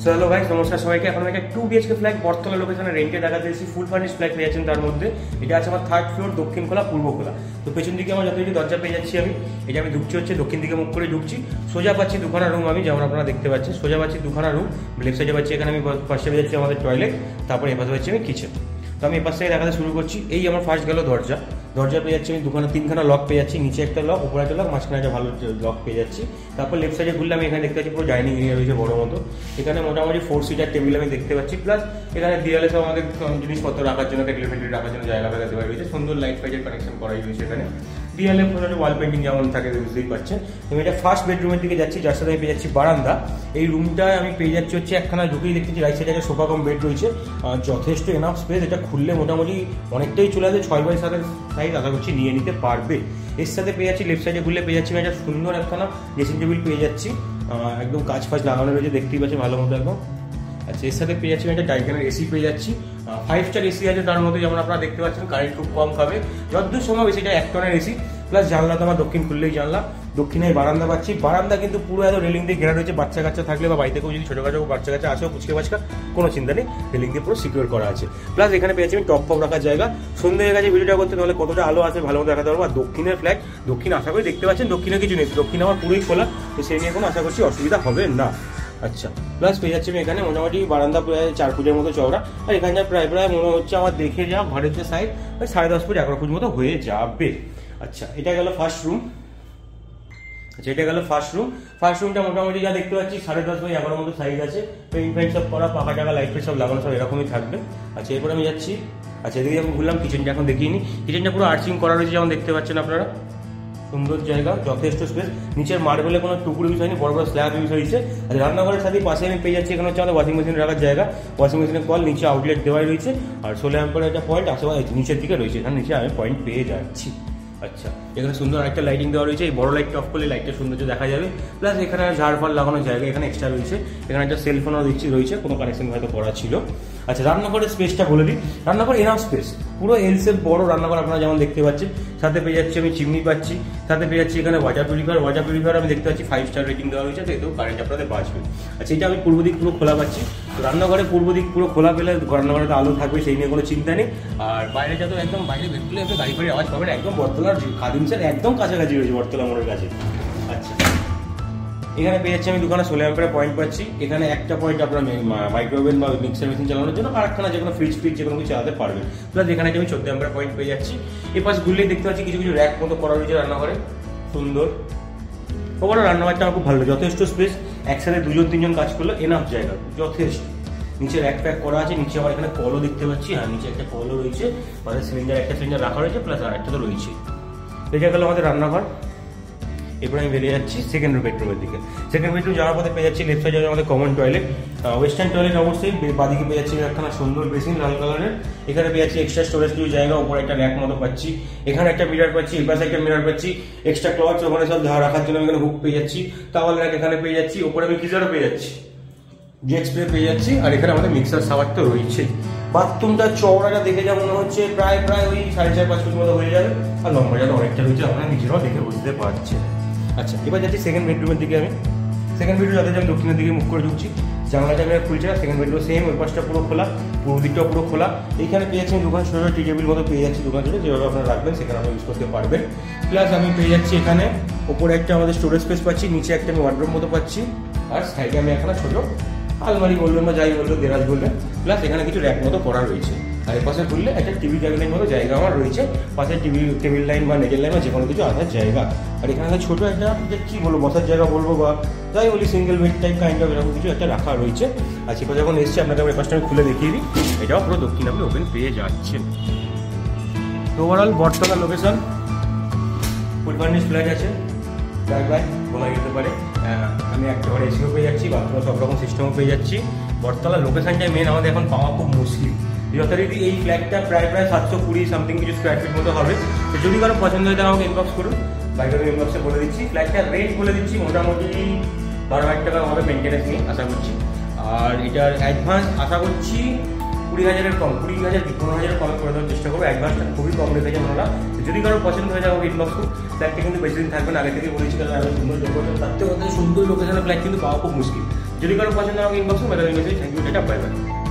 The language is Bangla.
হ্যালো ভাই, নমস্কার সবাইকে। এখন আমি একটা 2 BHK ফ্ল্যাট বটতলা লোকেশনে রেন্টে দেখা দিয়েছি। ফুল ফার্নিশ ফ্ল্যাট পেয়ে যাচ্ছেন। তার মধ্যে এটা আছে আমার 3rd ফ্লোর, দক্ষিণ খোলা পূর্ব খোলা। তো পেছন দিকে আমার যতটুকু দরজা পেয়ে যাচ্ছি আমি ঢুকছি হচ্ছে দক্ষিণ দিকে মুখ করে ঢুকছি। সোজা পাচ্ছি দুখানা রুম, আমি যেমন আপনারা দেখতে পাচ্ছেন সোজা পাচ্ছি দুখানা রুম। লেফট সাইডে পাচ্ছি এখানে আমি ফার্স্টে পেয়ে যাচ্ছি আমাদের টয়লেট, তারপরে এপাশে পাচ্ছি আমি কিচেন। তো আমি এপাশ থেকে দেখাতে শুরু করছি। এই আমার ফার্স্ট গেল দরজা পেয়ে যাচ্ছি আমি তিনখানা লক পেয়ে যাচ্ছি, নিচে একটা লক, উপরে একটা লক, মাঝখানে একটা ভালো লক পেয়ে যাচ্ছি। তারপর লেফট সাইডে ঘুরলে আমি এখানে দেখতে পাচ্ছি পুরো ডাইনিং এরিয়া রয়েছে বড় মতো। এখানে মোটামুটি 4 সিটার টেবিল আমি দেখতে পাচ্ছি, প্লাস এখানে দেয়ালে সব আমাদের জিনিসপত্র রাখার জন্য, টেলিফিল্টার রাখার জন্য জায়গা ফায়গা দেওয়া রয়েছে। সুন্দর লাইট ফাইটের কানেকশন করাই রয়েছে এখানে। দেয়ালে ওয়াল পেন্টিং যেমন থাকে বুঝতেই পারছেন। আমি এটা ফার্স্ট বেডরুমের দিকে যাচ্ছি, যার সাথে আমি পেয়ে যাচ্ছি বারান্দা। এই রুমটায় আমি পেয়ে যাচ্ছি হচ্ছে একখানা ঢুকেই দেখতেছি রাইট সাইডে একটা সোফা কম বেড রয়েছে, যথেষ্ট এনাফ স্পেস। এটা খুললে মোটামুটি অনেকটাই চলে আসে, 6x7 সাইজ আশা করছি নিয়ে নিতে পারবে। এর সাথে পেয়ে যাচ্ছি লেফট সাইডে ঘুরলে পেয়ে যাচ্ছি একটা সুন্দর একখানা ড্রেসিং টেবিল পেয়ে যাচ্ছি, একদম কাজ ফাজ লাগানো রয়েছে, দেখতেই পাচ্ছি ভালো মতো একদম। আচ্ছা, এর সাথে পেয়ে যাচ্ছি একটা টাইটানের এসি পেয়ে যাচ্ছি, 5 স্টার এসি আছে তার মধ্যে, যেমন আপনারা দেখতে পাচ্ছেন কারেন্ট খুব কম খাবে। যতদূর সম্ভব এসিটা 1 টনের এসি, প্লাস জানলা তো আমার দক্ষিণ খুললেই জানলা। দক্ষিণে বারান্দা পাচ্ছি, বারান্দা কিন্তু পুরো এত রেলিং দিয়ে ঘেরা রয়েছে। বাচ্চা কাচ্চা থাকলে বা বাড়িতে কেউ যদি ছোটখাটো বাচ্চা কাচ্চা আসেও কুচকে বাচকা কোনো চিন্তা নেই, রেলিং দিয়ে পুরো সিকিউর করা আছে। প্লাস এখানে পেয়েছি আমি টপ রাখার জায়গা। সন্ধ্যে হয়ে গেছে ভিডিওটা করতে, তাহলে কতটা আলো আছে ভালো মতো দেখাতে পারবো। আর দক্ষিণের ফ্ল্যাট, দক্ষিণ আশা করি দেখতে পাচ্ছেন দক্ষিণে কিছু নেই, দক্ষিণ আমার পুরোই খোলা, তো সেই নিয়ে কোনো আশা করছি অসুবিধা হবে না। আচ্ছা, প্লাস পেয়ে যাচ্ছি আমি এখানে মোটামুটি বারান্দা প্রায় 4 ফুটের মতো চওড়া, আর এখানে প্রায় মনে হচ্ছে আমার দেখে যা ঘরের যে সাইজ ওই 10.5 ফুট 11 ফুট মতো হয়ে যাবে। আচ্ছা, এটা গেল ফার্স্ট রুম। ফার্স্ট রুমটা মোটামুটি যা দেখতে পাচ্ছি 10.5x11 মতো সাইজ আছে। পেইন্ট ফাইন্ট সব করা, পাকা টাকা লাইট ফাইট সব লাগানো, সব এরকমই থাকবে। আচ্ছা, এরপর আমি যাচ্ছি। আচ্ছা, এদিকে আমি ঘুরলাম, কিচেনটা এখন দেখিনি। কিচেনটা পুরো আর্চিং করা রয়েছে যেমন দেখতে পাচ্ছেন আপনারা, সুন্দর জায়গা, যথেষ্ট স্পেস। নিচের মার্বেলে কোনো টুকরো বিষয় নেই, বড় বড় স্ল্যাব ইউজ হয়েছে। আর রান্নাঘরের সাথে পাশে আমি পেয়ে যাচ্ছি এখানে হচ্ছে আমাদের ওয়াশিং মেশিন রাখার জায়গা। ওয়াশিং মেশিনের কল, নিচে আউটলেট দেওয়াই রয়েছে, আর 16 অ্যাম্পিয়ারের একটা পয়েন্ট আশেপাশে নিচের দিকে রয়েছে, এখানে নিচে আমি পয়েন্ট পেয়ে যাচ্ছি। আচ্ছা, এখানে সুন্দর একটা লাইটিং দেওয়া রয়েছে, এই বড় লাইটটা অফ করলে লাইটটা সৌন্দর্য দেখা যাবে। প্লাস এখানে ঝাড়ফাড় লাগানোর জায়গা এখানে এক্সট্রা রয়েছে। এখানে একটা সেলফোনও রয়েছে, কোনো কানেকশন হয়তো করা ছিল। আচ্ছা, রান্নাঘরের স্পেসটা বলে দিই। রান্নাঘর এনাফ স্পেস, পুরো এলসেল বড় রান্নাঘর আপনারা যেমন দেখতে পাচ্ছেন। সাথে পেয়ে যাচ্ছি আমি চিমনি পাচ্ছি, সাথে পেয়ে যাচ্ছি এখানে ওয়াটার পিউরিফায়ার আমি দেখতে পাচ্ছি 5 স্টার রেটিং দেওয়া রয়েছে, তো এতেও কারেন্ট আপনাদের বাঁচবে। আচ্ছা, এটা আমি পূর্ব দিক পুরো খোলা পাচ্ছি। তো রান্নাঘরে পূর্ব দিক পুরো খোলা পেলে রান্নাঘরে তো আলো থাকবে, সেই নিয়ে কোনো চিন্তা নেই। আর বাইরে যত একদম বাইরে বেরোলে একটু গাড়ি ফাড়ি আওয়াজ পাবেন। একদম বটতলার খাদিমসের একদম কাছাকাছি রয়েছে, বটতলা মোড়ের কাছে। আচ্ছা, এখানে পেয়ে যাচ্ছি আমি দুখানা 16 অ্যাম্পিয়ারের পয়েন্ট পাচ্ছি। এখানে একটা পয়েন্ট আপনার মাইক্রোওভেন বা মিক্সার মেশিন চালানোর জন্য, আর একখানা যে কোনো ফ্রিজ যে কোনো কিছু চালাতে পারবেন। প্লাস এখানে আমি 14 অ্যাম্পিয়ার পয়েন্ট পেয়ে যাচ্ছি। এই পাশ ঘুরলেই দেখতে পাচ্ছি কিছু র্যাক মতো করা রয়েছে রান্নাঘরে, সুন্দর। ওভারঅল রান্নাঘরটা আমার খুব ভালো, যথেষ্ট স্পেস। একসাথে 2-3 জন কাজ করলে এনাফ জায়গা, যথেষ্ট। নিচে র্যাক প্যাক করা আছে, নিচে আবার এখানে কলও দেখতে পাচ্ছি। হ্যাঁ, নিচে একটা কলও রয়েছে, আমাদের একটা সিলিন্ডার রাখা রয়েছে, প্লাস আর একটা তো রয়েছে। এটা গেল আমাদের রান্নাঘর। এরপর আমি বেরিয়ে যাচ্ছি সেকেন্ড বেডরুমের দিকে। সেকেন্ড বেডরুম যাওয়ার পথে পেয়ে যাচ্ছি লেফট সাইডে আমাদের কমন টয়লেট, ওয়েস্টার্ন টয়লেট অবশ্যই। বাদিকে পেয়ে যাচ্ছি একখানা সুন্দর বেসিন লাল কালারের। এখানে পেয়ে যাচ্ছি এক্সট্রা স্টোরেজ কিছু জায়গা, উপরে একটা র্যাক মতো পাচ্ছি। এখানে একটা মিরার পাচ্ছি, এই পাশে একটা মিরার পাচ্ছি। এক্সট্রা ক্লথ ওখানে সব রাখার জন্য এখানে হুক পেয়ে যাচ্ছি। টাওয়াল র্যাক এখানে পেয়ে যাচ্ছি। উপরে আমি গিজারও পেয়ে যাচ্ছি, জেট স্প্রে পেয়ে যাচ্ছি। আর এখানে আমাদের মিক্সার শাওয়ার তো রয়েছে। বাথরুমটা চওড়াটা দেখে যা মনে হচ্ছে প্রায় ওই 4.5-5 ফুট মতো হয়ে যাবে। আর লম্বা যাতে অনেকটা রয়েছে, আপনারা নিজেরাও দেখে বুঝতে পারছেন। আচ্ছা, এবার যাচ্ছি সেকেন্ড বেডরুমের দিকে। আমি সেকেন্ড বেডরুম যাতে আমি দক্ষিণের দিকে মুখ করে ঢুকছি। জানলাটা আমি খুলছি না, সেকেন্ড বেডরুম সেম, ওই পাশটা পুরো খোলা, পুরো দিকটাও পুরো খোলা। এইখানে পেয়ে যাচ্ছি দোকান ছোটো টি টেবিল মতো পেয়ে যাচ্ছি, দোকান ছোটো যেভাবে আপনারা রাখবেন সেখানে আপনি ইউজ করতে পারবেন। প্লাস আমি পেয়ে যাচ্ছি এখানে ওপরে একটা আমাদের স্টোরেজ স্পেস পাচ্ছি, নিচে একটা আমি ওয়ার্ডরোব মতো পাচ্ছি, আর সাইডে আমি এখানে ছোটো আলমারি বলবেন বা যাই বলবেন, দেরাজ বলবেন। প্লাস এখানে কিছু র্যাক মতো করা রয়েছে। আর এই পাশে খুললে একটা টিভি ক্যাবিনেট মতো জায়গা আমার রয়েছে, পাশে টেবিল লাইন বা নেজের লাইন বা যে কোনো কিছু আসার জায়গা। আর এখানে ছোটো একটা কী বলবো, বসার জায়গা বলবো বা যাই বলি, single bed type kind of এরকম কিছু একটা রাখা রয়েছে। আর সেটা যখন এসছে আপনাকে আমি পাশটা আমি খুলে দেখিয়ে দিই। এটাও পুরো দক্ষিণ আপনি ওপেন পেয়ে যাচ্ছেন। তো overall Battala location, full furnish flat আছে, বাই বলা যেতে পারে। আমি একটা ঘরে এসিও পেয়ে যাচ্ছি, বাথরুম সব রকম সিস্টেমও পেয়ে যাচ্ছি। বটতলা লোকেশনটাই মেন, আমাদের এখন পাওয়া খুব মুশকিল। যথারীতি এই ফ্ল্যাটটা প্রায় 720 সামথিং কিছু স্কোয়ার ফিট মতো হবে। তো যদি কারো পছন্দ হয় তাহলে আমাকে ইনবক্স করুন, বাইরে ইনবক্সে বলে দিচ্ছি। ফ্ল্যাটটার রেট বলে দিচ্ছি, মোটামুটি 12,000 টাকা হবে মেনটেন্যান্স নিয়ে আশা করছি। আর এটার অ্যাডভান্স আশা করছি 20,000-এর কম, 20,000 কি 15,000-এর কমে করে দেওয়ার চেষ্টা করবো। অ্যাডভান্সটা খুবই কম রেখেছেন ওনারা। যদি কারো পছন্দ হয়ে যায় আমাকে ইনবক্স করুন। ফ্ল্যাটটা কিন্তু বেশি দিন থাকবে না, আগে থেকে বলেছি, কারণ আরও সুন্দর লোকেশন, তার থেকে সুন্দর লোকেশনের ফ্ল্যাট কিন্তু পাওয়া খুব মুশকিল। যদি কারো পছন্দ আমাকে ইনবক্স করুন। Thank you, tata, bye by.